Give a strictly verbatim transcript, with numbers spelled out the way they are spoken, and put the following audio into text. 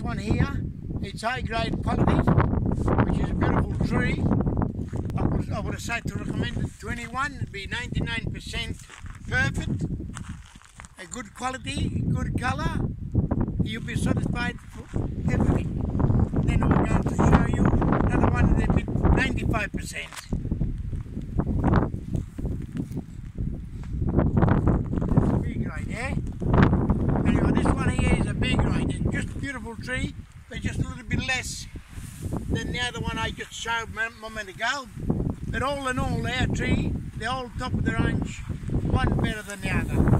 one here, it's high grade quality, which is a beautiful tree. I would, I would have said to recommend it to anyone. It'd be ninety-nine percent perfect, a good quality, good colour. You'll be satisfied for everything. Then I'm going to show you another one that be ninety-five percent. That's a big grade, yeah? Anyway, this one here is a big grade. It's just a beautiful tree, but just a little bit less than the other one I just showed a moment ago. But all in all, our tree, they're all top of the range, one better than the other.